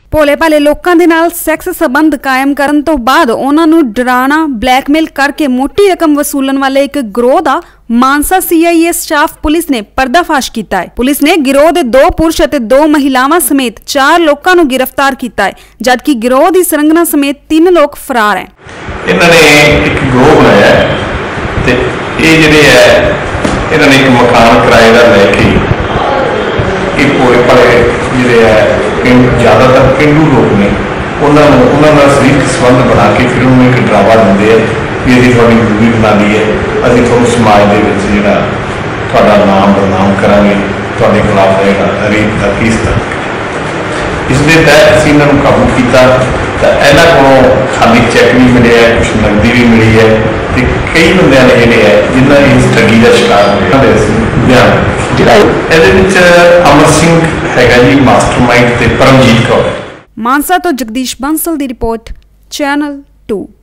ਭੋਲੇ ਭਾਲੇ ਲੋਕਾਂ ਦੇ ਨਾਲ ਸੈਕਸ ਸੰਬੰਧ ਕਾਇਮ ਕਰਨ ਤੋਂ ਬਾਅਦ ਉਹਨਾਂ ਨੂੰ ਡਰਾਣਾ ਬਲੈਕਮੇਲ ਕਰਕੇ ਮੋਟੀ ਰਕਮ ਵਸੂਲਣ ਵਾਲੇ ਇੱਕ ਗਿਰੋਹ ਦਾ ਮਾਨਸਾ CIA ਸਟਾਫ ਪੁਲਿਸ ਨੇ ਪਰਦਾਫਾਸ਼ ਕੀਤਾ ਹੈ। ਪੁਲਿਸ ਨੇ ਗਿਰੋਹ ਦੇ 2 ਪੁਰਸ਼ ਅਤੇ 2 ਮਹਿਲਾਵਾਂ ਸਮੇਤ 4 ਲੋਕਾਂ ਨੂੰ गिरफ्तार ਕੀਤਾ ਹੈ, ਜਦਕਿ ਗਿਰੋਹ ਦੀ ਸਰੰਗਨਾ ਸਮੇਤ 3 ਲੋਕ ਫਰਾਰ ਹੈ। ਇਹਨਾਂ ਨੇ ਇੱਕ ਗਿਰੋਹ ਬਣਾਇਆ ਤੇ ਇਹ ਜਿਹੜੇ ਹੈ ਇਹਨਾਂ ਨੇ ਇੱਕ ਮਕਾਨ ਕਿਰਾਏ ਦਾ ਲੈ ਕੇ ਇਹ ਭੋਲੇ ਭਾਲੇ ਜਿਹੜੇ ਹੈ ज़्यादातर पेंडू लोग ने उन्होंने सरीरक संबंध बना के फिर उन्होंने एक डरावा देंगे भी अभी थोड़ी मूवी बना ली है, अभी थोड़ा समाज के जो नाम बदनाम करा थोड़े खिलाफ रहेगा रेप का केस तक। इसके तहत असीं इन्हां नूं काबू किया तो इन्हां कोलों खाली चैक भी मिले है, कुछ नकदी भी मिली है तो कई बंदे ने जिहड़े है जिन्होंने इस ठगी का शिकार होए बयान अमर सिंह हैगा जी मास्टरमाइंड ते परमजीत कौर। मानसा तो जगदीश बंसल की रिपोर्ट, चैनल 2।